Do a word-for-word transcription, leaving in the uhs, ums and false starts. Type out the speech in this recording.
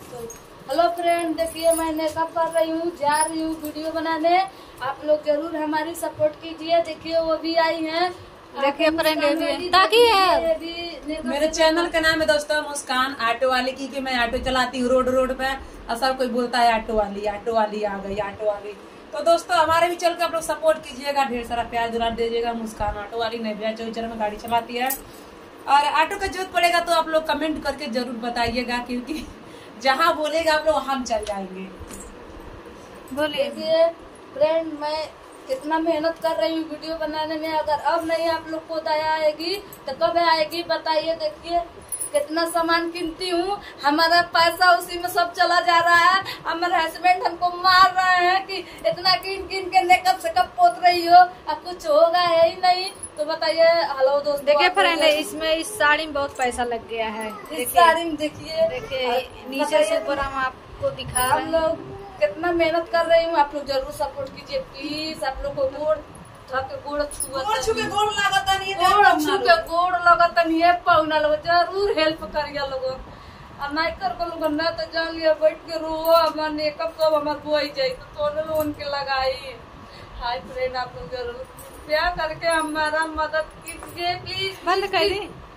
Hello friend, देखिए मैं makeup कर रही हूँ, जा रही हूँ वीडियो बनाने। आप लोग जरूर हमारी सपोर्ट कीजिए। देखिए वो भी आई हैं। देखिए फ्रेंड ताकि है मेरे चैनल का नाम है दोस्तों मुस्कान ऑटो वाली की कि मैं ऑटो चलाती हूँ रोड रोड पे। और सब कोई बोलता है ऑटो वाली ऑटो वाली आ गई ऑटो वाली। तो दोस्तों हमारे भी चल के आप लोग सपोर्ट कीजिएगा, ढेर सारा प्यार दुलार दीजिएगा। मुस्कान ऑटो वाली नहीं भैया चौचर में गाड़ी चलाती है और ऑटो का जरूरत पड़ेगा तो आप लोग कमेंट करके जरूर बताइएगा, क्योंकि जहाँ बोलेगा आप लोग हम चल जाएंगे। बोलिए फ्रेंड, मैं कितना मेहनत कर रही हूँ वीडियो बनाने में। अगर अब नहीं आप लोग को दया आएगी तो कब आएगी बताइए। देखिए कितना सामान किनती हूँ, हमारा पैसा उसी में सब चला जा रहा है। हमारे हस्बैंड हमको मार रहे हैं कि इतना किन किन के मेकअप से कब पोत रही हो, अब कुछ होगा है ही नहीं। तो बताइए। हेलो दोस्तों, देखिए फ्रेंड इसमें इस साड़ी में बहुत पैसा लग गया है। इस साड़ी में देखिए देखिए नीचे से ऊपर हम आपको दिखा रहे हम लोग कितना मेहनत कर रही हूँ। आप लोग जरूर सपोर्ट कीजिए प्लीज। आप लोग को गोड़ थक गोड़ छुआ गोड़ छू के गोड़ लागता नहीं है, गोड़ छू के गोड़ लगता नहीं है, पौना लोग जरूर हेल्प करिए लोगों। अब नहीं कर को लोग ना तो जान लिया बैठ के रो हमार मेकअप सब हमार बोई जाए तो तोने लोग उनके लगाई। हाय फ्रेंड, आप लोग जरूर प्यार करके हमारा मदद कीजिए प्लीज। बंद कर दी।